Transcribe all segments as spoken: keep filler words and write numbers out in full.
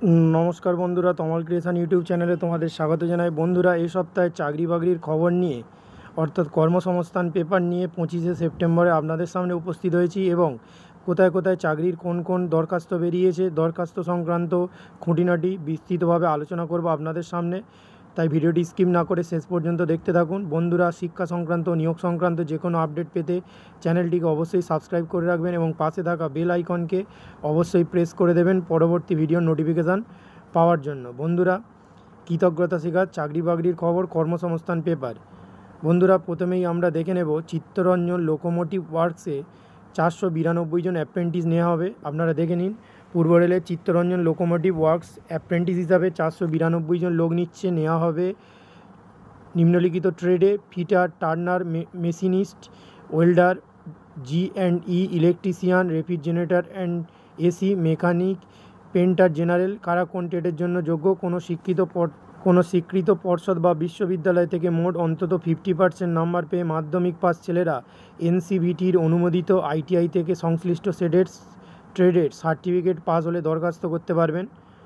নমস্কার বন্ধুরা, তমাল creation YouTube চ্যানেলে তোমাদের স্বাগত জানাই। বন্ধুরা, এই সপ্তাহে চাকরি বাকরির খবর নিয়ে অর্থাৎ কর্মসংস্থান পেপার নিয়ে পঁচিশে সেপ্টেম্বরে আপনাদের সামনে উপস্থিত হয়েছি এবং কোথায় কোথায় চাকরির কোন কোন দরখাস্ত বেরিয়েছে, দরখাস্ত সংক্রান্ত খুঁটিনাটি বিস্তৃতভাবে আলোচনা করব আপনাদের সামনে। তাই ভিডিওটি স্কিপ না করে শেষ পর্যন্ত দেখতে থাকুন। বন্ধুরা, শিক্ষা সংক্রান্ত, নিয়োগ সংক্রান্ত যে কোনো আপডেট পেতে চ্যানেলটিকে অবশ্যই সাবস্ক্রাইব করে রাখবেন এবং পাশে থাকা বেল আইকনকে অবশ্যই প্রেস করে দেবেন পরবর্তী ভিডিওর নোটিফিকেশান পাওয়ার জন্য। বন্ধুরা, কৃতজ্ঞতা শেখার চাকরি বাকরির খবর, কর্মসংস্থান পেপার। বন্ধুরা, প্রথমেই আমরা দেখে নেব চিত্তরঞ্জন লোকোমোটিভ ওয়ার্কসে চারশো বিরানব্বই জন অ্যাপ্রেন্টিস নেওয়া হবে। আপনারা দেখে নিন, পূর্ব রেলের চিত্তরঞ্জন লোকোমোটিভ ওয়ার্কস অ্যাপ্রেন্টিস হিসাবে চারশো বিরানব্বই জন লোক নিচ্ছে। নেওয়া হবে নিম্নলিখিত ট্রেডে: fitter, turner, machinist, welder, G and E, electrician, refrigerator and AC, mechanic, painter, general. কারা কোন ট্রেডের জন্য যোগ্য? কোনো শিক্ষিত কোনো স্বীকৃত পর্ষদ বা বিশ্ববিদ্যালয় থেকে মোট অন্তত ফিফটি পার্সেন্ট নাম্বার পেয়ে মাধ্যমিক পাস ছেলেরা এনসিভিটির অনুমোদিত আইটিআই থেকে সংশ্লিষ্ট ট্রেডের ট্রেডের সার্টিফিকেট পাস হলে দরখাস্ত করতে পারবেন।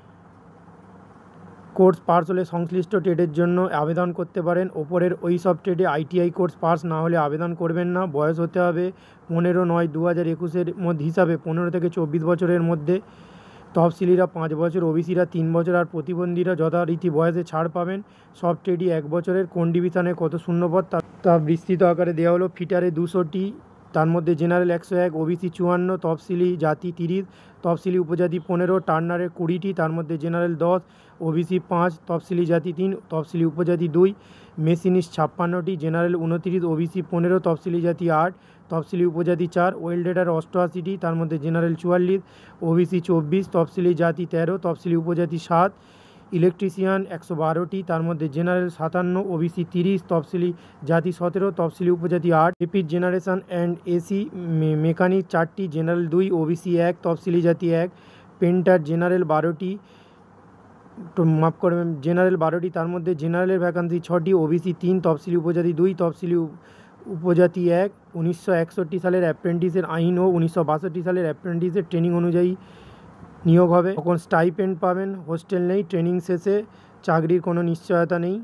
কোর্স পাস হলে সংশ্লিষ্ট ট্রেডের জন্য আবেদন করতে পারেন। ওপরের ওই সব ট্রেডে আইটিআই কোর্স পাস না হলে আবেদন করবেন না। বয়স হতে হবে পনেরো নয় দু হাজার একুশের মধ্যে হিসাবে পনেরো থেকে চব্বিশ বছরের মধ্যে। তফসিলিরা পাঁচ বছর, ওবিসিরা তিন বছর আর প্রতিবন্ধীরা যথারীতি বয়সে ছাড় পাবেন। সব ট্রেডই এক বছরের। কোন ডিভিশনে কত শূন্যপদ তা বিস্তৃত আকারে দেওয়া হলো। ফিটারে দুশোটি, তার মধ্যে জেনারেল একশো এক, ওবিসি চুয়ান্ন, তফসিলি জাতি তিরিশ, তফসিলি উপজাতি পনেরো, টার্নারের কুড়িটি, তার মধ্যে জেনারেল দশ, ওবিসি পাঁচ, তফসিলি জাতি তিন, তফসিলি উপজাতি দুই, মেশিনিস্ট ছাপ্পান্নটি, জেনারেল উনতিরিশ, ওবিসি পনেরো, তফসিলি জাতি আট, তফসিলি উপজাতি চার, ওয়েল্ডার অষ্টআশিটি, তার মধ্যে জেনারেল চুয়াল্লিশ, ওবিসি চব্বিশ, তফসিলি জাতি তেরো, তফসিলি উপজাতি সাত, ইলেকট্রিশিয়ান একশো বারোটি, তার মধ্যে জেনারেল সাতান্ন, ওবিসি তিরিশ, তফসিলি জাতি সতেরো, তফসিলি উপজাতি আট, repeat generation and AC, mechanic চারটি, জেনারেল দুই, ওবিসি এক, তফসিলি জাতি এক, পেন্টার জেনারেল বারোটি, মাফ করবেন জেনারেল বারোটি, তার মধ্যে জেনারেলের ভ্যাকান্সি ছটি, ওবিসি তিন, তফসিলি উপজাতি দুই, তফসিলি উপজাতি এক। উনিশশো একষট্টি সালের অ্যাপ্রেন্টিসের আইন ও উনিশশো বাষট্টি সালের অ্যাপ্রেন্টিসের ট্রেনিং অনুযায়ী নিয়োগ হবে। তখন স্টাইপেন্ড পাবেন, হোস্টেল নেই, ট্রেনিং শেষে চাকরির কোনো নিশ্চয়তা নেই,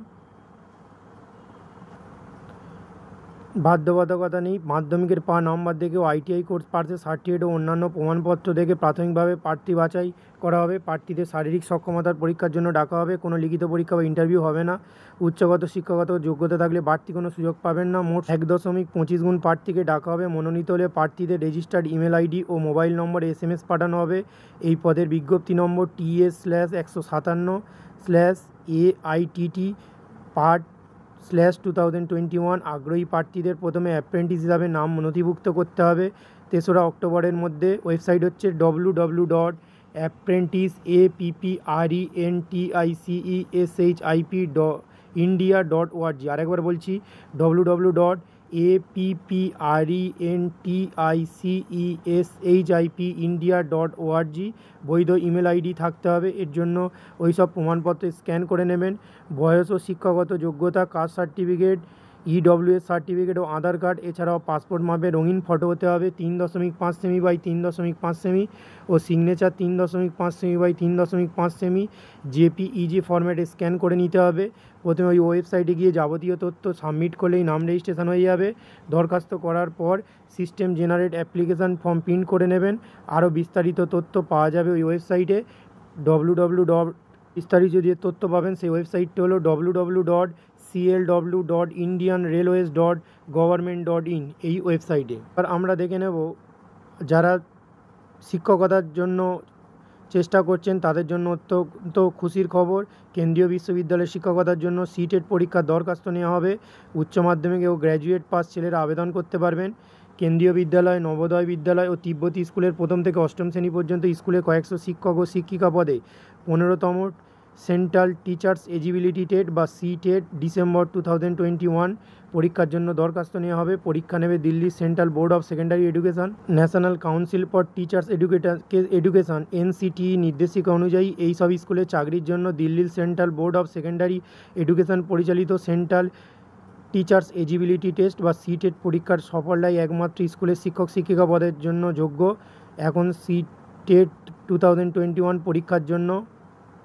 বাধ্যবাধকতা নেই। মাধ্যমিকের পা নাম্বার দেখেও আইটিআই কোর্স পাসের সার্টিফিকেট ও অন্যান্য প্রমাণপত্র দেখে প্রাথমিকভাবে প্রার্থী বাছাই করা হবে। প্রার্থীদের শারীরিক সক্ষমতার পরীক্ষার জন্য ডাকা হবে। কোনো লিখিত পরীক্ষা বা ইন্টারভিউ হবে না। উচ্চগত শিক্ষাগত যোগ্যতা থাকলে বাড়তি কোনো সুযোগ পাবেন না। মোট এক দশমিক পঁচিশ গুণ প্রার্থীকে ডাকা হবে। মনোনীত হলে প্রার্থীদের রেজিস্টার্ড ইমেল আইডি ও মোবাইল নম্বরে এস এম এস পাঠানো হবে। এই পদের বিজ্ঞপ্তি নম্বর টিএস স্ল্যাশ একশো সাতান্ন slash A ITT part slash two thousand twenty one. আগ্রহী প্রার্থীদের প্রথমে অ্যাপ্রেন্টিস হিসাবে নাম নথিভুক্ত করতে হবে তেসরা অক্টোবরের মধ্যে। ওয়েবসাইট হচ্ছে W W dot apprentice A P P R E N T I C E S H I P ড ইন্ডিয়া ডট ওআরজি। আরেকবার বলছি, W W dot A P P R E N T I C E S H I P India dot O R G. বৈধ email ID থাকতে হবে। এর জন্য ওই সব প্রমাণপত্র স্ক্যান করে নেবেন। বয়স ও শিক্ষাগত যোগ্যতা, কাস্ট সার্টিফিকেট, ইডব্লিউএস সার্টিফিকেট ও আধার কার্ড, এছাড়াও পাসপোর্ট মাপে রঙিন ফটো হতে হবে তিন দশমিক পাঁচ সেমি বাই তিন দশমিক পাঁচ সেমি ও সিগনেচার তিন দশমিক পাঁচ সেমি বাই তিন দশমিক পাঁচ সেমি জেপিইজি ফরম্যাটে স্ক্যান করে নিতে হবে। প্রথমে ওই ওয়েবসাইটে গিয়ে যাবতীয় তথ্য সাবমিট করলেই নাম রেজিস্ট্রেশন হয়ে যাবে। দরখাস্ত করার পর system generate application form print করে নেবেন। আরও বিস্তারিত তথ্য পাওয়া যাবে ওই ওয়েবসাইটে। ডব্লু ডব্লু ডট বিস্তারিত যে তথ্য পাবেন সেই ওয়েবসাইটটি হলো W W dot CLW dot Indian railways dot government dot in, এই ওয়েবসাইটে। আর আমরা দেখে নেব যারা শিক্ষকতার জন্য চেষ্টা করছেন তাদের জন্য অত্যন্ত খুশির খবর। কেন্দ্রীয় বিশ্ববিদ্যালয়ের শিক্ষকতার জন্য সিটেট পরীক্ষার দরখাস্ত নেওয়া হবে। উচ্চ মাধ্যমিক ও গ্র্যাজুয়েট পাস ছেলেরা আবেদন করতে পারবেন। কেন্দ্রীয় বিদ্যালয়, নবোদয় বিদ্যালয় ও তিব্বতী স্কুলের প্রথম থেকে অষ্টম শ্রেণী পর্যন্ত স্কুলে কয়েকশো শিক্ষক ও শিক্ষিকা পদে পনেরোতম সেন্ট্রাল টিচার্স এলিজিবিলিটি টেট বা C TET December two thousand twenty one পরীক্ষার জন্য দরখাস্ত নেওয়া হবে। পরীক্ষা নেবে দিল্লির central board of secondary education, national council for teachers education NCTE নির্দেশিকা অনুযায়ী। এই সব স্কুলে চাকরির জন্য দিল্লির central board of secondary education পরিচালিত সেন্ট্রাল টিচার্স এলিজিবিলিটি টেস্ট বা সি টেট পরীক্ষার সফলরাই একমাত্র স্কুলের শিক্ষক শিক্ষিকা পদের জন্য যোগ্য। এখন C TET two thousand twenty one পরীক্ষার জন্য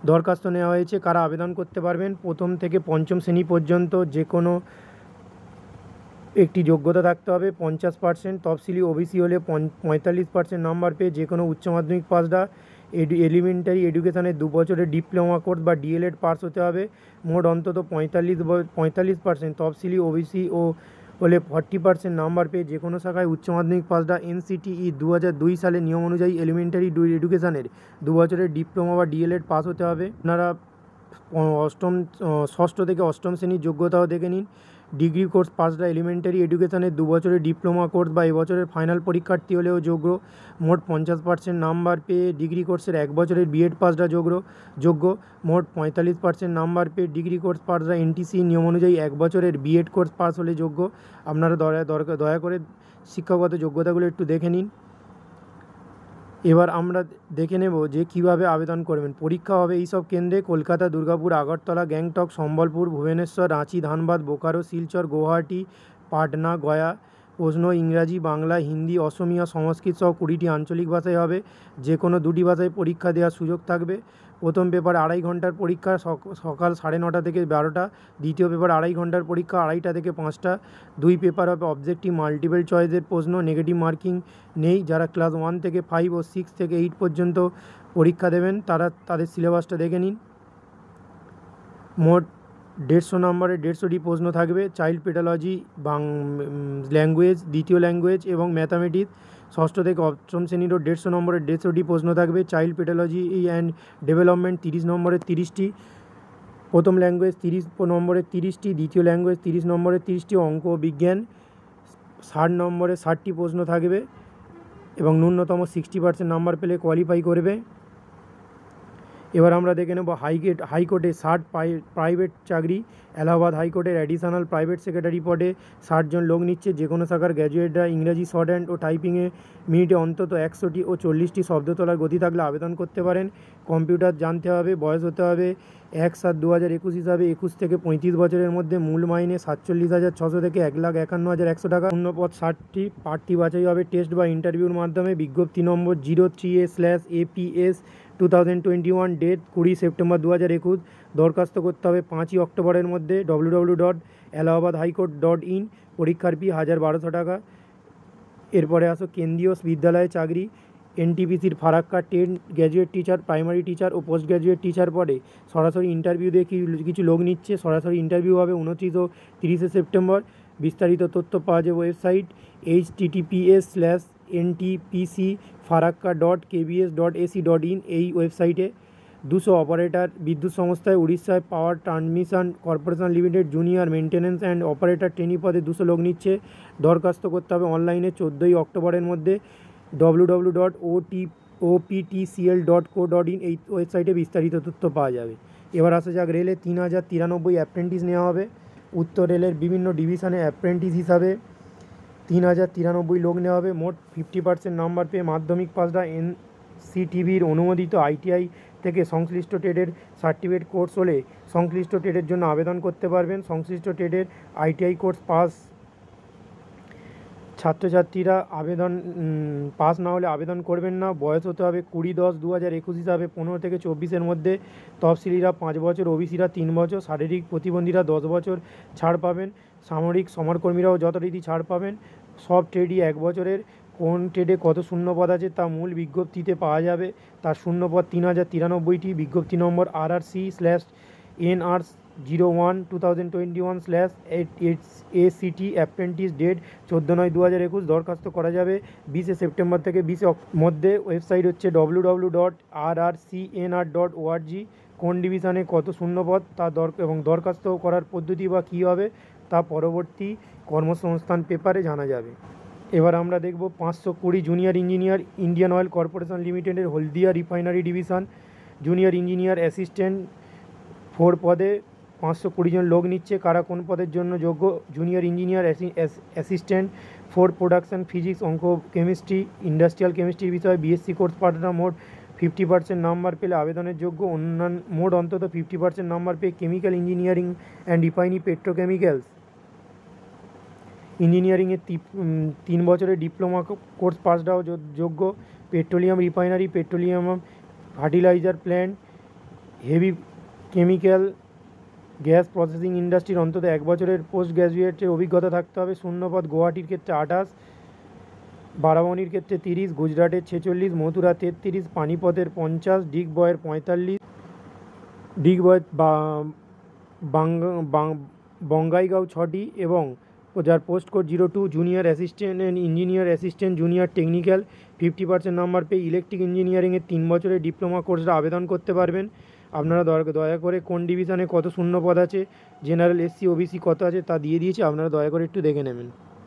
দরখাস্ত নেওয়া হয়েছে। কারা আবেদন করতে পারবেন? প্রথম থেকে পঞ্চম শ্রেণী পর্যন্ত যে কোনো একটি যোগ্যতা থাকতে হবে, পঞ্চাশ পার্সেন্ট তফসিলি ওবিসি হলে পঁয়তাল্লিশ পার্সেন্ট নাম্বার পেয়ে যে কোনো উচ্চ মাধ্যমিক পাসটা এডু এলিমেন্টারি এডুকেশানের দু বছরের ডিপ্লোমা কোর্স বা ডিএলএড পাস হতে হবে। মোট অন্তত পঁয়তাল্লিশ পঁয়তাল্লিশ পার্সেন্ট তফসিলি ওবিসি ও হলে ফর্টি পার্সেন্ট নাম্বার পেয়ে যে কোনো শাখায় উচ্চ মাধ্যমিক পাসটা এনসিটিই দু হাজার দুই সালের নিয়ম অনুযায়ী এলিমেন্টারি এডুকেশানের দু বছরের ডিপ্লোমা বা ডিএলএড পাস হতে হবে। আপনারা অষ্টম ষষ্ঠ থেকে অষ্টম শ্রেণীর যোগ্যতাও দেখে নিন। ডিগ্রি কোর্স পাসটা এলিমেন্টারি এডুকেশানের দু বছরের ডিপ্লোমা কোর্স বা এবছরের ফাইনাল পরীক্ষার্থী হলেও যোগ্য। মোট পঞ্চাশ পার্সেন্ট নাম্বার পেয়ে ডিগ্রি কোর্সের এক বছরের বিএড পাসটা যোগ্য যোগ্য মোট পঁয়তাল্লিশ পার্সেন্ট নাম্বার পেয়ে ডিগ্রি কোর্স পাসটা এনটিসি নিয়ম অনুযায়ী এক বছরের বিএড কোর্স পাস হলে যোগ্য। আপনারা দয়া দরকার দয়া করে শিক্ষাগত যোগ্যতাগুলো একটু দেখে নিন। এবার আমরা দেখে নেব যে কিভাবে আবেদন করবেন। পরীক্ষা হবে এই সব কেন্দ্রে: কলকাতা, দুর্গাপুর, আগরতলা, গ্যাংটক, সম্বলপুর, ভুবনেশ্বর, রাঁচি, ধানবাদ, বোকারো, শিলচর, গুয়াহাটি, পাটনা, গয়া। প্রশ্ন ইংরাজি, বাংলা, হিন্দি, অসমিয়া, সংস্কৃত সহ কুড়িটি আঞ্চলিক ভাষায় হবে। যে কোনো দুটি ভাষায় পরীক্ষা দেওয়ার সুযোগ থাকবে। প্রথম পেপার আড়াই ঘন্টার পরীক্ষা, সকাল সাড়ে নটা থেকে বারোটা। দ্বিতীয় পেপার আড়াই ঘন্টার পরীক্ষা, আড়াইটা থেকে পাঁচটা। দুই পেপার হবে অবজেক্টিভ মাল্টিপল চয়েসের প্রশ্ন, নেগেটিভ মার্কিং নেই। যারা ক্লাস ওয়ান থেকে ফাইভ ও সিক্স থেকে এইট পর্যন্ত পরীক্ষা দেবেন তারা তাদের সিলেবাসটা দেখে নিন। মোট দেড়শো নম্বরের দেড়শোটি প্রশ্ন থাকবে। চাইল্ড পেডোলজি, বাং ল্যাঙ্গুয়েজ, দ্বিতীয় ল্যাঙ্গুয়েজ এবং ম্যাথামেটিক্স। ষষ্ঠ থেকে অষ্টম শ্রেণীরও দেড়শো নম্বরের দেড়শোটি প্রশ্ন থাকবে। চাইল্ড পেডোলজি অ্যান্ড ডেভেলপমেন্ট তিরিশ নম্বরের তিরিশটি, প্রথম ল্যাঙ্গুয়েজ তিরিশ নম্বরের তিরিশটি, দ্বিতীয় ল্যাঙ্গুয়েজ তিরিশ নম্বরের তিরিশটি, অঙ্ক ও বিজ্ঞান ষাট নম্বরের ষাটটি প্রশ্ন থাকবে এবং ন্যূনতম সিক্সটি পার্সেন্ট নাম্বার পেলে কোয়ালিফাই করবে। এবার আমরা দেখে নেব হাইগেট হাইকোর্টে ষাট প্রাইভেট চাকরি। এলাহাবাদ হাইকোর্টের অ্যাডিশনাল প্রাইভেট সেক্রেটারি পদে ষাট জন লোক নিচ্ছে। যে কোনো শাখার গ্র্যাজুয়েটরা ইংরাজি শর্ট হ্যান্ড ও টাইপিংয়ে মিনিটে অন্তত একশোটি ও চল্লিশটি শব্দ তোলার গতি থাকলে আবেদন করতে পারেন। কম্পিউটার জানতে হবে। বয়স হতে হবে এক সাত দু হাজার একুশ হিসাবে একুশ থেকে পঁয়ত্রিশ বছরের মধ্যে। মূল মাইনে সাতচল্লিশ হাজার ছশো থেকে এক লাখ একান্ন হাজার একশো টাকা। শূন্য পদ ষাটটি। প্রার্থী বাছাই হবে টেস্ট বা ইন্টারভিউর মাধ্যমে। বিজ্ঞপ্তি নম্বর zero three A slash APS two thousand twenty one, date কুড়ি সেপ্টেম্বর দু হাজার একুশ। দরখাস্ত করতে হবে পাঁচই অক্টোবরের মধ্যে। W W dot Allahabad high court dot in. পরীক্ষার ফি হাজার বারোশো টাকা। এরপরে আসো কেন্দ্রীয় বিদ্যালয়ে চাকরি। এনটিপিসির Farakka ten graduate teacher, primary teacher ও পোস্ট গ্র্যাজুয়েট টিচার পদে সরাসরি ইন্টারভিউ দিয়ে কিছু লোক নিচ্ছে। সরাসরি ইন্টারভিউ হবে উনত্রিশ ও তিরিশে সেপ্টেম্বর। বিস্তারিত তথ্য পাওয়া যাবে website H TTPS slash NTPC Farakka dot KBS dot AC dot in. এই ওয়েবসাইটে দুশো অপারেটর বিদ্যুৎ সংস্থায় উড়িষ্যায় power transmission corporation limited junior maintenance and operator trainee পদে দুশো লোক নিচ্ছে। দরখাস্ত করতে হবে অনলাইনে চোদ্দোই অক্টোবরের মধ্যে। W W dot OT OPTCL dot co dot in এই ওয়েবসাইটে বিস্তারিত তথ্য পাওয়া যাবে। এবার আসা যাক রেলে তিন হাজার তিরানব্বই অ্যাপ্রেন্টিস নেওয়া হবে। উত্তর রেলের বিভিন্ন ডিভিশনে অ্যাপ্রেন্টিস হিসাবে তিন হাজার তিরানব্বই লোক নেওয়া হবে। মোট ফিফটি পার্সেন্ট নাম্বার পেয়ে মাধ্যমিক পাসটা এনসিটিভির অনুমোদিত আইটিআই থেকে সংশ্লিষ্ট ট্রেডের সার্টিফিকেট কোর্স হলে সংশ্লিষ্ট ট্রেডের জন্য আবেদন করতে পারবেন। সংশ্লিষ্ট ট্রেডের আইটিআই কোর্স পাস ছাত্রছাত্রীরা আবেদন পাস না হলে আবেদন করবেন না। বয়স হতে হবে কুড়ি দশ দু হাজার একুশ হিসাবে পনেরো থেকে চব্বিশের মধ্যে। তফসিলিরা পাঁচ বছর, ওবিসিরা তিন বছর, শারীরিক প্রতিবন্ধীরা দশ বছর ছাড় পাবেন। সামরিক সমরকর্মীরাও যথারীতি ছাড় পাবেন। সব ট্রেডই এক বছরের। কোন ট্রেডে কত শূন্যপদ আছে তা মূল বিজ্ঞপ্তিতে পাওয়া যাবে। তার শূন্যপদ তিন হাজার তিরানব্বইটি। বিজ্ঞপ্তি নম্বর R R C slash N R zero one two thousand twenty one slash eight eight A CT. Apprentice date চোদ্দো নয় দু হাজার একুশ। দরখাস্ত করা যাবে বিশে সেপ্টেম্বর থেকে বিশে মধ্যে। ওয়েবসাইট হচ্ছে W W W dot R R C N R dot O R G. কোন ডিভিশনে কত শূন্যপদ তা দর এবং দরখাস্ত করার পদ্ধতি বা কী হবে তা পরবর্তী কর্মসংস্থান পেপারে জানা যাবে। এবার আমরা দেখব পাঁচশো কুড়ি junior engineer Indian oil corporation লিমিটেডের Haldia refinery division. Junior engineer assistant four পদে পাঁচশো কুড়ি জন লোক নিচ্ছে। কারা কোন পদের জন্য যোগ্য? Junior engineer assistant four production physics, অঙ্ক, কেমিস্ট্রি, ইন্ডাস্ট্রিয়াল কেমিস্ট্রির বিষয়ে বিএসসি কোর্স পাঠনা। মোট ফিফটি পার্সেন্ট নাম্বার পেলে আবেদনের যোগ্য। অন্যান্য মোট অন্তত ফিফটি পার্সেন্ট নাম্বার পেয়ে chemical engineering and refining petrochemicals ইঞ্জিনিয়ারিংয়ে তিন বছরের ডিপ্লোমা কোর্স পাসটাও যোগ্য। Petroleum refinery, petroleum fertilizer plant heavy chemical gas processing ইন্ডাস্ট্রির অন্তত এক বছরের পোস্ট গ্র্যাজুয়েটের অভিজ্ঞতা থাকতে হবে। শূন্যপদ গুয়াহাটির ক্ষেত্রে আঠাশ, বারাবণীর ক্ষেত্রে তিরিশ, গুজরাটের ছেচল্লিশ, মথুরা তেত্রিশ, পানিপথের পঞ্চাশ, ডিগবয়ের পঁয়তাল্লিশ, ডিগবয় বঙ্গাইগাঁও ছটি এবং যার post code zero two, junior assistant and engineer assistant, junior technical fifty percent number পেয়ে ইলেকট্রিক ইঞ্জিনিয়ারিংয়ের তিন বছরের ডিপ্লোমা কোর্সটা আবেদন করতে পারবেন। আপনারা দয়া করে কোন ডিভিশনে কত শূন্য পদ আছে, জেনারেল, এসসি, ওবিসি কত আছে তা দিয়ে দিয়েছে, আপনারা দয়া করে একটু দেখে নেবেন।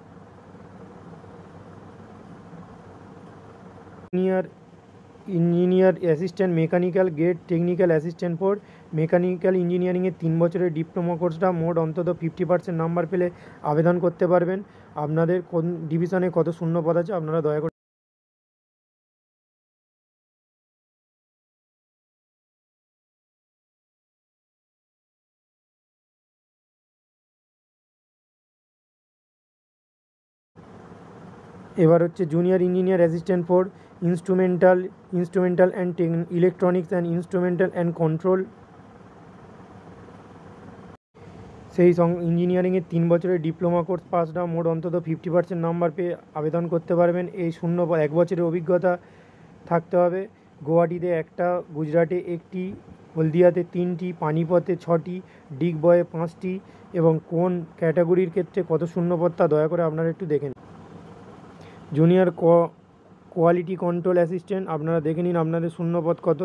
Junior engineer assistant mechanical grade technical assistant four mechanical ইঞ্জিনিয়ারিংয়ের তিন বছরের ডিপ্লোমা কোর্সটা মোট অন্তত ফিফটি পার্সেন্ট নাম্বার পেলে আবেদন করতে পারবেন। আপনাদের কোন ডিভিশনে কত শূন্য পদ আছে আপনারা দয়া করে এবার হচ্ছে junior engineer assistant four instrumental instrumental and electronics and instrumental and control, সেই সং ইঞ্জিনিয়ারিংয়ের তিন বছরের ডিপ্লোমা কোর্স পাসটা মোট অন্তত ফিফটি পার্সেন্ট নাম্বার পেয়ে আবেদন করতে পারবেন। এই শূন্য এক বছরের অভিজ্ঞতা থাকতে হবে। গুয়াহাটিতে একটা, গুজরাটে একটি, হলদিয়াতে তিনটি, পানিপথে ছটি, ডিগবয়ে পাঁচটি এবং কোন ক্যাটাগরির ক্ষেত্রে কত শূন্যপদ তা দয়া করে আপনারা একটু দেখে নিন। জুনিয়র কোয়ালিটি কন্ট্রোল অ্যাসিস্ট্যান্ট, আপনারা দেখে নিন আপনাদের শূন্যপদ কত।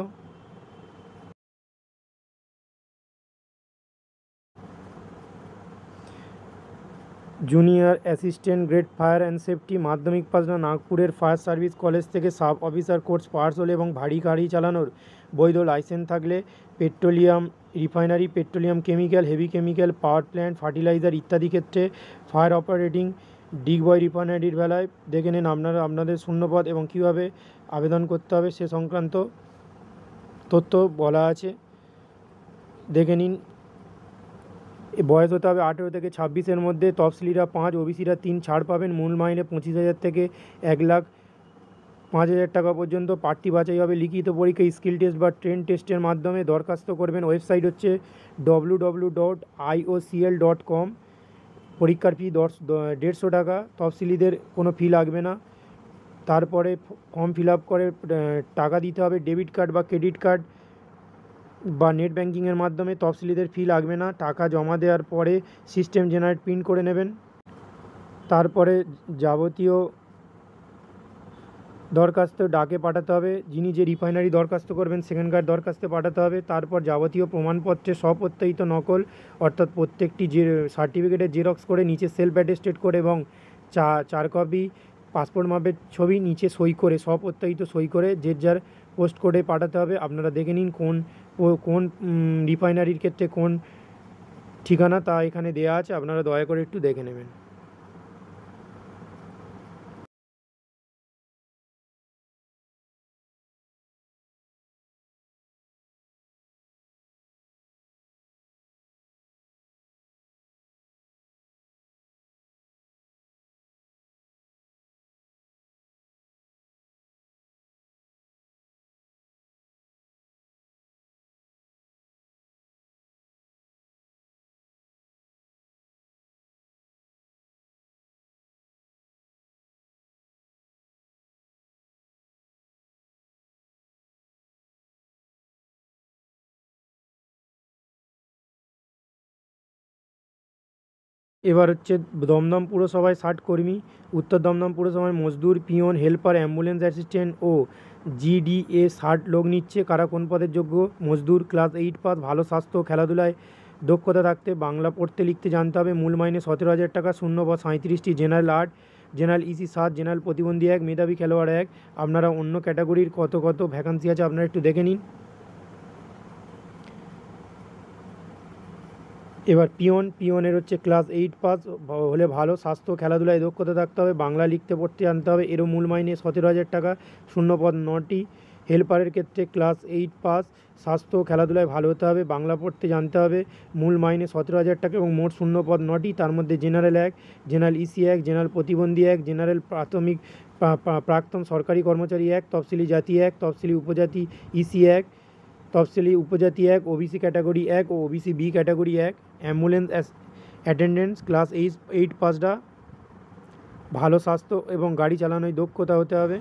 Junior assistant grade fire and safety, মাধ্যমিক পাসনা নাগপুরের ফায়ার সার্ভিস কলেজ থেকে সাব অফিসার কোর্স পাস হলে এবং ভারী গাড়ি চালানোর বৈধ লাইসেন্স থাকলে, petroleum refinery, petroleum chemical, heavy chemical, power plant, fertilizer ইত্যাদি ক্ষেত্রে ফায়ার অপারেটিং, ডিগবয় রিফাইনারির বেলায় দেখে নিন আপনারা আপনাদের শূন্যপদ এবং কীভাবে আবেদন করতে হবে সে সংক্রান্ত তথ্য বলা আছে, দেখে নিন। বয়স হতে হবে আঠেরো থেকে ছাব্বিশের মধ্যে। তফসিলিরা পাঁচ, ওবিসিরা তিন ছাড় পাবেন। মূল মাইনে পঁচিশ হাজার থেকে এক লাখ পাঁচ হাজার টাকা পর্যন্ত। প্রার্থী বাছাই হবে লিখিত পরীক্ষা, স্কিল টেস্ট বা ট্রেন টেস্টের মাধ্যমে। দরখাস্ত করবেন, ওয়েবসাইট হচ্ছে W W dot IOCL dot com. পরীক্ষার ফি দশ দেড়শো টাকা। তফসিলিদের কোনো ফি লাগবে না। তারপরে ফর্ম ফিল আপ করে টাকা দিতে হবে ডেবিট কার্ড বা ক্রেডিট কার্ড বা নেট ব্যাঙ্কিংয়ের মাধ্যমে। তফসিলিদের ফি লাগবে না। টাকা জমা দেওয়ার পরে সিস্টেম জেনারেট প্রিন্ট করে নেবেন। তারপরে যাবতীয় দরখাস্ত ডাকে পাঠাতে হবে। যিনি যে রিফাইনারি দরখাস্ত করবেন সেখানকার দরখাস্তে পাঠাতে হবে। তারপর যাবতীয় প্রমাণপত্রে স্বপ্রত্যয়িত নকল, অর্থাৎ প্রত্যেকটি যে সার্টিফিকেটের জেরক্স করে নিচে সেলফ অ্যাটেস্টেড করে এবং চা চার কপি পাসপোর্ট মাপের ছবি নিচে সই করে স্বপ্রত্যয়িত সই করে যে যার পোস্ট কোডে পাঠাতে হবে। আপনারা দেখে নিন কোন কোন রিফাইনারির ক্ষেত্রে কোন ঠিকানা তা এখানে দেওয়া আছে, আপনারা দয়া করে একটু দেখে নেবেন। এবার হচ্ছে দমদম পুরসভায় ষাট কর্মী, উত্তর দমদম পুরসভায় মজদুর, পিয়ন, হেল্পার, অ্যাম্বুলেন্স অ্যাসিস্ট্যান্ট ও জিডিএ ষাট লোক নিচ্ছে। কারা কোন পদের যোগ্য? মজদুর, ক্লাস এইট পাস, ভালো স্বাস্থ্য, খেলাধুলায় দক্ষতা থাকতে, বাংলা পড়তে লিখতে জানতে হবে। মূল মাইনে সতেরো হাজার টাকা। শূন্য বা সাঁত্রিশটি। জেনারেল আট, জেনারেল ইসি সাত, জেনারেল প্রতিবন্ধী এক, মেধাবী খেলোয়াড় এক। আপনারা অন্য ক্যাটাগরির কত কত ভ্যাকান্সি আছে আপনারা একটু দেখে নিন। এবার পিয়ন, পিয়নের হচ্ছে ক্লাস এইট পাস হলে ভালো স্বাস্থ্য, খেলাধুলায় দক্ষতা থাকতে হবে, বাংলা লিখতে পড়তে জানতে হবে। এরও মূল মাইনে সতেরো হাজার টাকা। শূন্যপদ নটি। হেল্পারের ক্ষেত্রে ক্লাস এইট পাস, স্বাস্থ্য, খেলাধুলায় ভালো হতে হবে, বাংলা পড়তে জানতে হবে। মূল মাইনে সতেরো হাজার টাকা এবং মোট শূন্যপদ নটি। তার মধ্যে জেনারেল এক, জেনারেল ইসি এক, জেনারেল প্রতিবন্ধী এক, জেনারেল প্রাথমিক প্রাক্তন সরকারি কর্মচারী এক, তফসিলি জাতি এক, তফসিলি উপজাতি ইসি এক, তফসিলি উপজাতি এক, ওবিসি ক্যাটাগরি এক ও ওবিসি বি ক্যাটাগরি এক। Ambulance attendants class eight eight পাসডা, ভালো স্বাস্থ্য এবং গাড়ি চালানোয় দক্ষতা হতে হবে।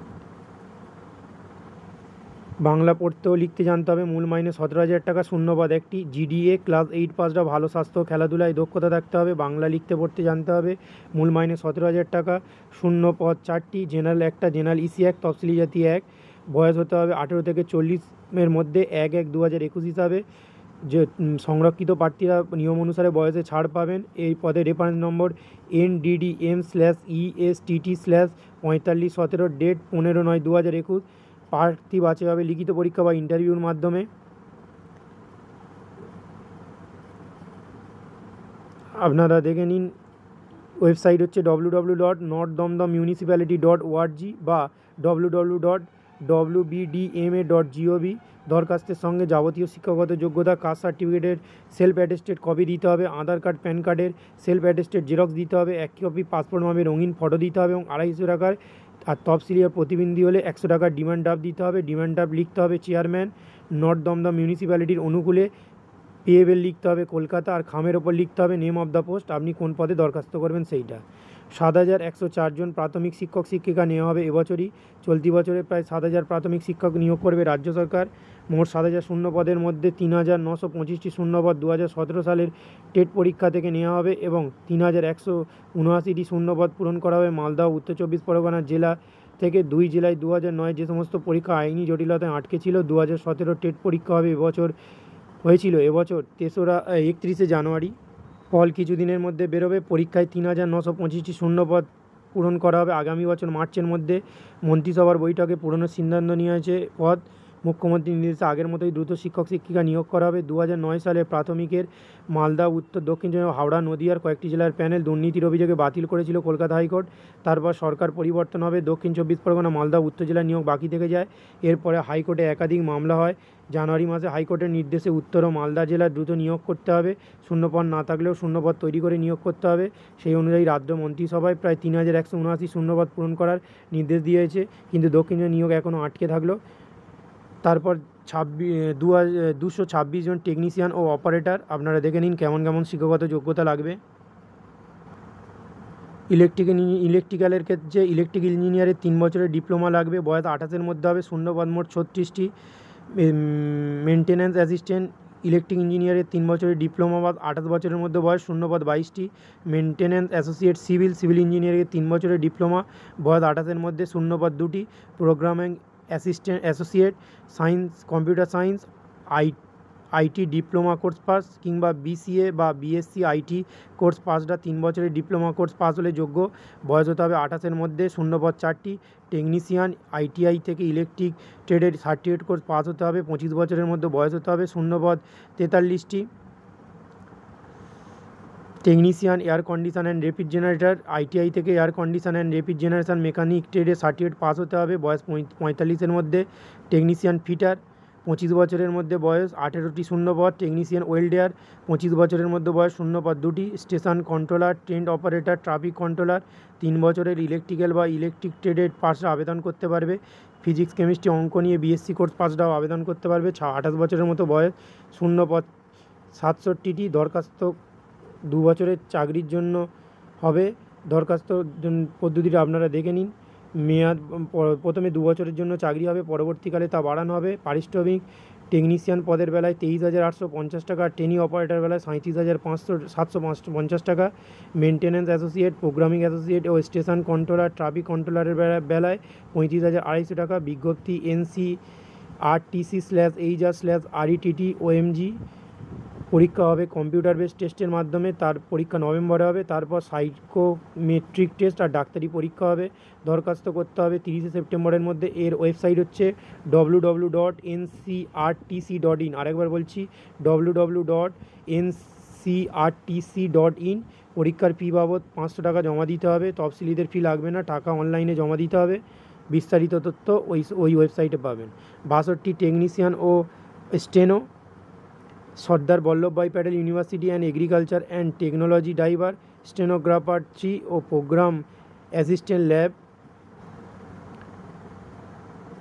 বাংলা পড়তেও লিখতে জানতে হবে। মূল মাইনে সতেরো হাজার টাকা, শূন্যপদ একটি। জিডিএ ক্লাস এইট পাসডা, ভালো স্বাস্থ্য খেলাধুলায় দক্ষতা থাকতে হবে। বাংলা লিখতে পড়তে জানতে হবে। মূল মাইনে সতেরো হাজার টাকা, শূন্য পদ চারটি। জেনারেল একটা, জেনারেল ইসি এক, তফসিলি জাতি এক। বয়স হতে হবে আঠেরো থেকে চল্লিশের মধ্যে, এক এক দু হাজার একুশ হিসাবে। যে সংরক্ষিত প্রার্থীরা নিয়ম অনুসারে বয়সে ছাড় পাবেন। এই পদে reference number N DD M slash ESTT slash পঁয়তাল্লিশ সতেরো, ডেট পনেরো নয় দু হাজার একুশ। প্রার্থী বাছাই হবে লিখিত পরীক্ষা বা ইন্টারভিউর মাধ্যমে। আপনারা দেখে নিন, ওয়েবসাইট হচ্ছে W W W dot north Dum Dum municipality dot O R G বা W W W dot W B D M A dot G O V. দরখাস্তের সঙ্গে যাবতীয় শিক্ষাগত যোগ্যতা, কাস্ট সার্টিফিকেটের সেলফ অ্যাটেস্টেড কপি দিতে হবে। আধার কার্ড, প্যান কার্ডের সেলফ অ্যাটেস্টেড জেরক্স দিতে হবে। এক কপি পাসপোর্ট মাপের রঙিন ফটো দিতে হবে এবং আড়াইশো টাকার আর তফসিলি আর প্রতিবন্ধী হলে একশো টাকার ডিমান্ড ড্রাফট দিতে হবে। ডিমান্ড ড্রাফট লিখতে হবে চেয়ারম্যান, নর্থ দমদম মিউনিসিপ্যালিটির অনুকূলে। পেয়েবেল লিখতে হবে কলকাতা, আর খামের ওপর লিখতে হবে নেম অফ দ্য পোস্ট, আপনি কোন পদে দরখাস্ত করবেন সেইটা। সাত হাজার একশো চারজন প্রাথমিক শিক্ষক শিক্ষিকা নেওয়া হবে এবছরই। চলতি বছরে প্রায় সাত হাজার প্রাথমিক শিক্ষক নিয়োগ করবে রাজ্য সরকার। মোট সাত হাজার শূন্য পদের মধ্যে তিন হাজার নশো পঁচিশটি শূন্যপদ দু হাজার সতেরো সালের টেট পরীক্ষা থেকে নেওয়া হবে এবং তিন হাজার একশো উনআশিটি শূন্যপদ পূরণ করা হবে মালদহ উত্তর চব্বিশ পরগনা জেলা থেকে। দুই জেলায় দু হাজার নয় যে সমস্ত পরীক্ষা আইনি জটিলতায় আটকে ছিল, দু হাজার সতেরো টেট পরীক্ষা হবে এবছর হয়েছিল এবছর তেসরা একত্রিশে জানুয়ারি। ফল কিছুদিনের মধ্যে বেরোবে। পরীক্ষায় তিন হাজার নশো পঁচিশটি শূন্যপদ পূরণ করা হবে আগামী বছর মার্চের মধ্যে। মন্ত্রিসভার বৈঠকে পুরনোর সিদ্ধান্ত নিয়ে হয়েছে পদ। মুখ্যমন্ত্রীর নির্দেশে আগের মতোই দ্রুত শিক্ষক শিক্ষিকা নিয়োগ করা হবে। দু হাজার নয় সালে প্রাথমিকের মালদা উত্তর দক্ষিণ হাওড়া নদীয়ার কয়েকটি জেলার প্যানেল দুর্নীতির অভিযোগে বাতিল করেছিল কলকাতা হাইকোর্ট। তারপর সরকার পরিবর্তন হবে, দক্ষিণ চব্বিশ পরগনা মালদা উত্তর জেলার নিয়োগ বাকি থেকে যায়। এরপরে হাইকোর্টে একাধিক মামলা হয়। জানুয়ারি মাসে হাইকোর্টের নির্দেশে উত্তর ও মালদা জেলার দ্রুত নিয়োগ করতে হবে। শূন্যপদ না থাকলেও শূন্যপদ তৈরি করে নিয়োগ করতে হবে। সেই অনুযায়ী রাজ্য মন্ত্রিসভায় প্রায় তিন হাজার একশো উনআশি শূন্যপদ পূরণ করার নির্দেশ দিয়েছে, কিন্তু দক্ষিণে নিয়োগ এখনও আটকে থাকলো। তারপর ছাব্বিশ দু দুশো ছাব্বিশ জন টেকনিশিয়ান ও অপারেটর। আপনারা দেখে নিন কেমন কেমন শিক্ষাগত যোগ্যতা লাগবে। ইলেকট্রিক ইলেকট্রিক্যালের ক্ষেত্রে ইলেকট্রিক ইঞ্জিনিয়ারের তিন বছরের ডিপ্লোমা লাগবে, বয়স আঠাশের মধ্যে হবে। শূন্যপদ মোট ছত্রিশটি। মেনটেন্যান্স অ্যাসিস্ট্যান্ট ইলেকট্রিক ইঞ্জিনিয়ারের তিন বছরের ডিপ্লোমা বা আঠাশ বছরের মধ্যে বয়স, শূন্যপদ বাইশটি। মেনটেন্যান্স অ্যাসোসিয়েট সিভিল সিভিল ইঞ্জিনিয়ারিংয়ের তিন বছরের ডিপ্লোমা, বয়স আঠাশের মধ্যে, শূন্যপদ দুটি। Programming assistant associate science computer science I IT diploma course pass কিংবা বিসিএ বা বিএসসি আইটি কোর্স পাসটা তিন বছরের ডিপ্লোমা কোর্স পাস হলে যোগ্য। বয়স হতে হবে আঠাশের মধ্যে, শূন্যপদ চারটি। টেকনিশিয়ান আইটিআই থেকে ইলেকট্রিক ট্রেডের সার্টিফিকেট কোর্স পাস হতে হবে, পঁচিশ বছরের মধ্যে বয়স হতে হবে, শূন্যপদ তেতাল্লিশটি। Technician air condition and refrigerator ITI থেকে air condition and refrigeration mechanic ট্রেডের সার্টিফিকেট পাস হতে হবে, বয়স পঁয়তাল্লিশের মধ্যে। টেকনিশিয়ান ফিটার পঁচিশ বছরের মধ্যে বয়স, আঠেরোটি শূন্যপদ। টেকনিশিয়ান ওয়েল্ডার পঁচিশ বছরের মধ্যে বয়স, শূন্যপদ দুটি। Station controller, train operator, traffic controller তিন বছরের ইলেকট্রিক্যাল বা ইলেকট্রিক ট্রেডের পাসরা আবেদন করতে পারবে। ফিজিক্স কেমিস্ট্রি অঙ্ক নিয়ে বিএসসি কোর্স পাসটাও আবেদন করতে পারবে। ছ আঠাশ বছরের মতো বয়স, শূন্যপদ সাতষট্টিটি। দরখাস্ত দু বছরের চাকরির জন্য হবে। দরখাস্ত পদ্ধতিটা আপনারা দেখে নিন। মেয়াদ প্রথমে দু বছরের জন্য চাকরি হবে, পরবর্তীকালে তা বাড়ানো হবে। পারিশ্রমিক টেকনিশিয়ান পদের বেলায় তেইশ হাজার আটশো পঞ্চাশ টাকা, ট্রেনি অপারেটর বেলায় সাঁত্রিশ হাজার পাঁচশো সাতশো পঞ্চাশ টাকা। মেনটেন্যান্স অ্যাসোসিয়েট, প্রোগ্রামিং অ্যাসোসিয়েট ও স্টেশন কন্ট্রোলার, ট্রাফিক কন্ট্রোলারের বেলায় পঁয়ত্রিশ হাজার আড়াইশো টাকা। বিজ্ঞপ্তি NCRTC slash HR slash RETT OMG. পরীক্ষা হবে কম্পিউটার বেস টেস্টের মাধ্যমে, তার পরীক্ষা নভেম্বরে হবে। তারপর সাইকোমেট্রিক টেস্ট আর ডাক্তারি পরীক্ষা হবে। দরখাস্ত করতে হবে তিরিশে সেপ্টেম্বরের মধ্যে। এর ওয়েবসাইট হচ্ছে W W W dot NCRTC dot in. আরেকবার বলছি, W W W dot NCRTC dot in. পরীক্ষার ফি বাবদ পাঁচশো টাকা জমা দিতে হবে। তফসিলিদের ফি লাগবে না, টাকা অনলাইনে জমা দিতে হবে। বিস্তারিত তথ্য ওই ওই ওয়েবসাইটে পাবেন। বাষট্টি টেকনিশিয়ান ও steno, Sardar Vallabhbhai Patel university and agriculture and technology driver, stenographer three ও প্রোগ্রাম অ্যাসিস্ট্যান্ট ল্যাব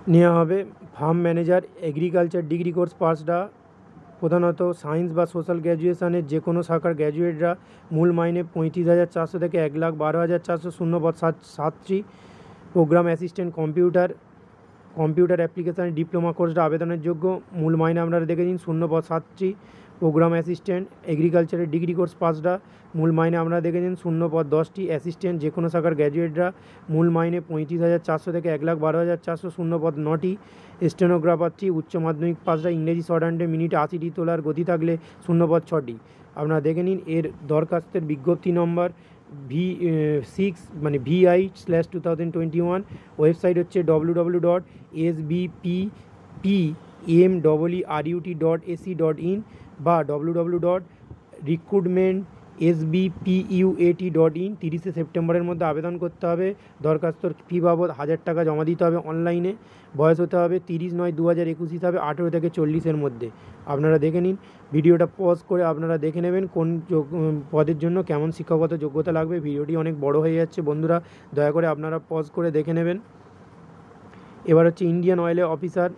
নেওয়া হবে। Farm manager agriculture degree course পাসরা, প্রধানত সায়েন্স বা সোশ্যাল গ্র্যাজুয়েশনের যে কোনো শাখার গ্র্যাজুয়েটরা, মূল মাইনে পঁয়ত্রিশ হাজার চারশো থেকে এক লাখ বারো হাজার চারশো, শূন্যপদ সাত সাতটি। প্রোগ্রাম অ্যাসিস্ট্যান্ট কম্পিউটার কম্পিউটার অ্যাপ্লিকেশানের ডিপ্লোমা কোর্সটা আবেদনের যোগ্য, মূল মাইনে আপনারা দেখে নিন, শূন্যপদ সাতটি। প্রোগ্রাম অ্যাসিস্ট্যান্ট এগ্রিকালচারের ডিগ্রি কোর্স পাসরা, মূল মাইনে আপনারা দেখে নিন, শূন্যপদ দশটি। অ্যাসিস্ট্যান্ট যে কোনো শাখার গ্র্যাজুয়েটরা, মূল মাইনে পঁয়ত্রিশ হাজার চারশো থেকে এক লাখ বারো হাজার চারশো, শূন্যপদ নটি। স্টেনোগ্রাফারটি উচ্চ মাধ্যমিক পাসরা, ইংরেজি শর্ট হ্যান্ডে মিনিটে আশিটি তোলার গতি থাকলে, শূন্যপদ ছটি। আপনারা দেখে নিন এর দরখাস্তের বিজ্ঞপ্তি নম্বর ভি সিক্স মানে VI slash two thousand twenty one. Website হচ্ছে W W dot S B P P M double R U T dot AC dot in বা W W dot recruitment S B P U A T dot in. তিরিশে সেপ্টেম্বরের মধ্যে আবেদন করতে হবে। দরখাস্তর ফি বাবদ হাজার টাকা জমা দিতে হবে অনলাইনে। বয়স হতে হবে তিরিশ নয় দু হাজার একুশ হিসাবে আঠেরো থেকে চল্লিশের মধ্যে। আপনারা দেখে নিন, ভিডিওটা পজ করে আপনারা দেখে নেবেন কোন পদের জন্য কেমন শিক্ষাগত যোগ্যতা লাগবে। ভিডিওটি অনেক বড় হয়ে যাচ্ছে বন্ধুরা, দয়া করে আপনারা পজ করে দেখে নেবেন। এবার হচ্ছে ইন্ডিয়ান অয়েলের অফিসার।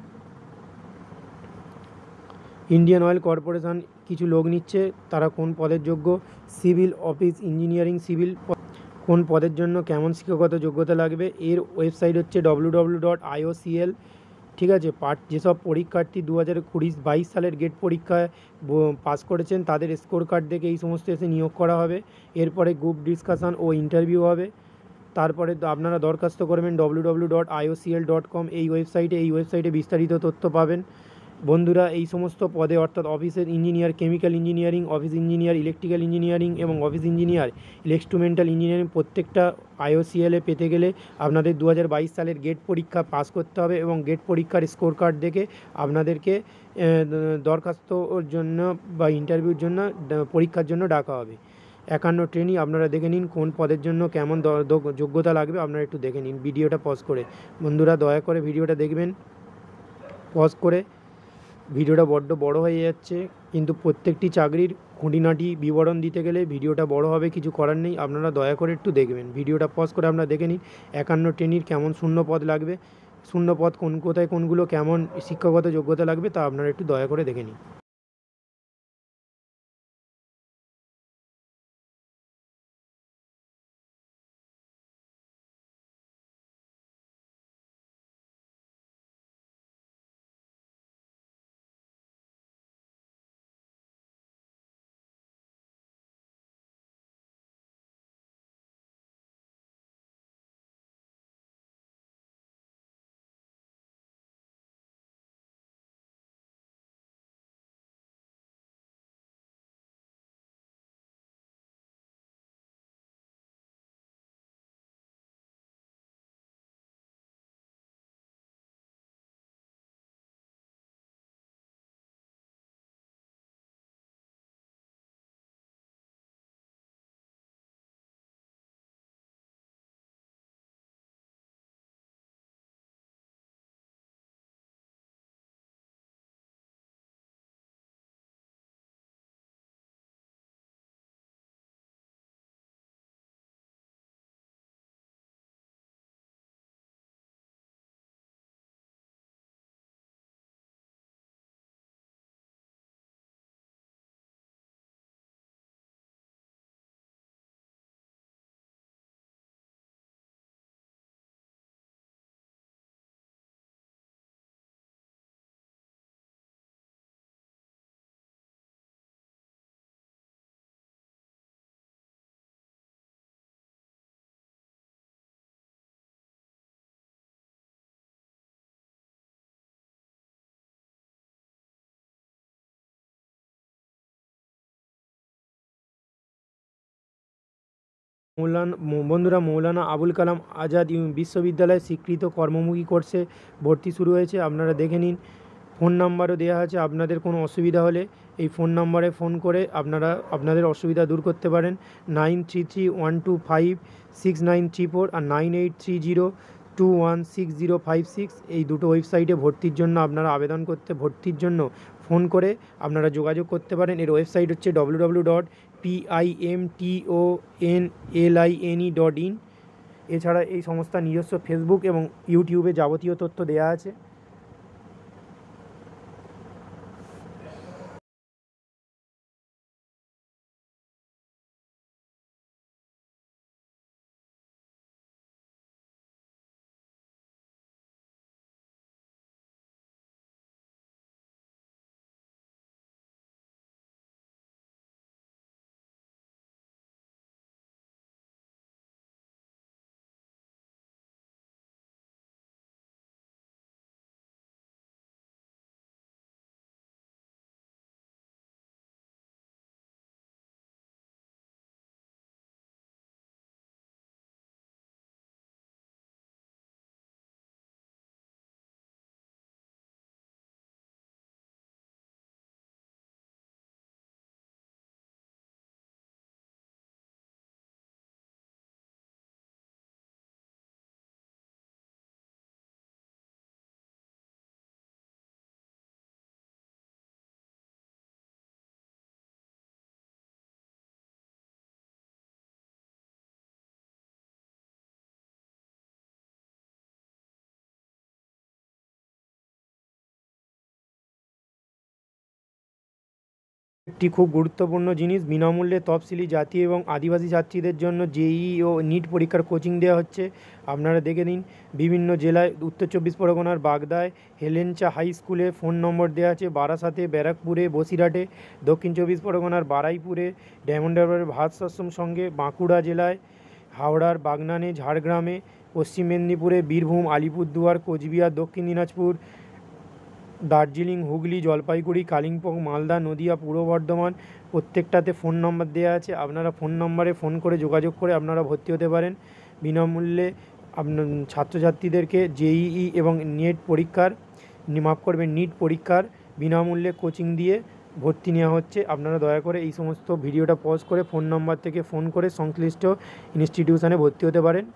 ইন্ডিয়ান অয়েল কর্পোরেশন কিছু লোক নিচ্ছে, তারা কোন পদের যোগ্য? সিভিল অফিস ইঞ্জিনিয়ারিং সিভিল কোন পদের জন্য কেমন শিক্ষাগত যোগ্যতা লাগবে? এর ওয়েবসাইট হচ্ছে W W dot I O C L. ঠিক আছে, পাঠ যেসব পরীক্ষার্থী দু হাজার কুড়ি বাইশ সালের গেট পরীক্ষায় পাস করেছেন তাদের স্কোর কার্ড দেখে এই সমস্ত এসে নিয়োগ করা হবে। এরপরে গ্রুপ ডিসকাশান ও ইন্টারভিউ হবে। তারপরে আপনারা দরখাস্ত করবেন W W dot I O C L dot com এই ওয়েবসাইটে। এই ওয়েবসাইটে বিস্তারিত তথ্য পাবেন। বন্ধুরা, এই সমস্ত পদে অর্থাৎ অফিসের engineer, chemical engineering, office engineer, electrical engineering এবং অফিস ইঞ্জিনিয়ার, ইলেকট্রোমেন্টাল ইঞ্জিনিয়ারিং প্রত্যেকটা আইওসিএলে পেতে গেলে আপনাদের দু হাজার বাইশ সালের গেট পরীক্ষা পাস করতে হবে এবং গেট পরীক্ষার স্কোর কার্ড দেখে আপনাদেরকে দরখাস্তর জন্য বা ইন্টারভিউর জন্য পরীক্ষার জন্য ডাকা হবে। একান্ন ট্রেনিং আপনারা দেখে নিন কোন পদের জন্য কেমন যোগ্যতা লাগবে, আপনারা একটু দেখে নিন ভিডিওটা পজ করে। বন্ধুরা, দয়া করে ভিডিওটা দেখবেন পজ করে। ভিডিওটা বড্ড বড় হয়ে যাচ্ছে, কিন্তু প্রত্যেকটি চাকরির খুঁটিনাটি বিবরণ দিতে গেলে ভিডিওটা বড় হবে, কিছু করার নেই। আপনারা দয়া করে একটু দেখবেন ভিডিওটা পজ করে। আপনারা দেখে নিন একান্ন ট্রেনির কেমন শূন্য পদ লাগবে, শূন্য পদ কোন কোথায় কোনগুলো কেমন শিক্ষাগত যোগ্যতা লাগবে তা আপনারা একটু দয়া করে দেখে নিন। মৌলানা বন্ধুরা, মৌলানা আবুল কালাম আজাদ বিশ্ববিদ্যালয়ে স্বীকৃত কর্মমুখী কোর্সে ভর্তি শুরু হয়েছে। আপনারা দেখে নিন। ফোন নাম্বারও দেওয়া আছে, আপনাদের কোনো অসুবিধা হলে এই ফোন নাম্বারে ফোন করে আপনারা আপনাদের অসুবিধা দূর করতে পারেন। Nine three three one two five six nine three four আর nine eight three zero two one six zero five six এই দুটো ওয়েবসাইটে ভর্তির জন্য আপনারা আবেদন করতে ভর্তির জন্য ফোন করে আপনারা যোগাযোগ করতে পারেন। এর ওয়েবসাইট হচ্ছে W W W dot P I M T O N L I N E dot in. এছাড়া এই সংস্থার নিজস্ব ফেসবুক এবং ইউটিউবে যাবতীয় তথ্য দেওয়া আছে। একটি খুব গুরুত্বপূর্ণ জিনিস, বিনামূল্যে তফসিলি জাতি এবং আদিবাসী ছাত্রীদের জন্য জেইই ও নিট পরীক্ষার কোচিং দেওয়া হচ্ছে। আপনারা দেখে নিন, বিভিন্ন জেলায় উত্তর চব্বিশ পরগনার বাগদায় হেলেঞ্চা হাই স্কুলে ফোন নম্বর দেওয়া আছে, বারাসাতে, ব্যারাকপুরে, বসিরহাটে, দক্ষিণ চব্বিশ পরগনার বারুইপুরে, ডায়মন্ড হারবারের ভারত আশ্রম সঙ্গে, বাঁকুড়া জেলায় হাওড়ার বাগনানে, ঝাড়গ্রামে, পশ্চিম মেদিনীপুরে, বীরভূম, আলিপুরদুয়ার, কোচবিহার, দক্ষিণ দিনাজপুর, দার্জিলিং, হুগলি, জলপাইগুড়ি, কালিম্পং, মালদা, নদিয়া, পূর্ব বর্ধমান, প্রত্যেকটাতে ফোন নম্বর দেওয়া আছে। আপনারা ফোন নম্বরে ফোন করে যোগাযোগ করে আপনারা ভর্তি হতে পারেন। বিনামূল্যে আপনার ছাত্রছাত্রীদেরকে জেইই এবং নেট পরীক্ষার মাফ করবেন নিট পরীক্ষার বিনামূল্যে কোচিং দিয়ে ভর্তি নেওয়া হচ্ছে। আপনারা দয়া করে এই সমস্ত ভিডিওটা পজ করে ফোন নম্বর থেকে ফোন করে সংশ্লিষ্ট ইনস্টিটিউশনে ভর্তি হতে পারেন।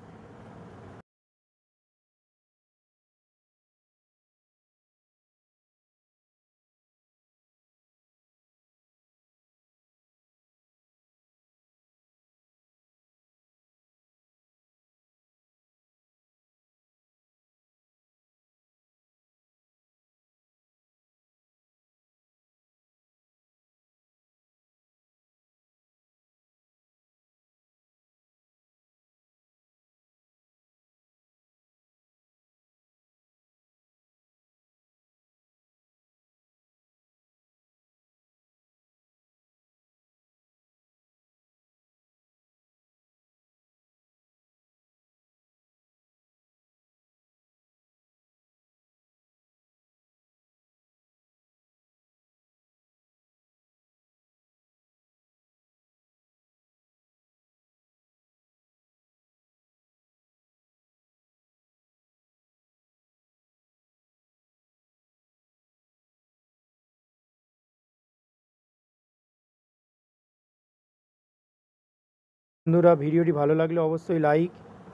বন্ধুরা, ভিডিওটি ভালো লাগলে অবশ্যই লাইক,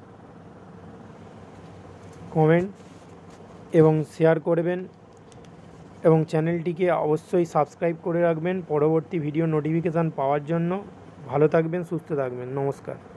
কমেন্ট এবং শেয়ার করবেন এবং চ্যানেলটিকে অবশ্যই সাবস্ক্রাইব করে রাখবেন পরবর্তী ভিডিও নোটিফিকেশান পাওয়ার জন্য। ভালো থাকবেন, সুস্থ থাকবেন, নমস্কার।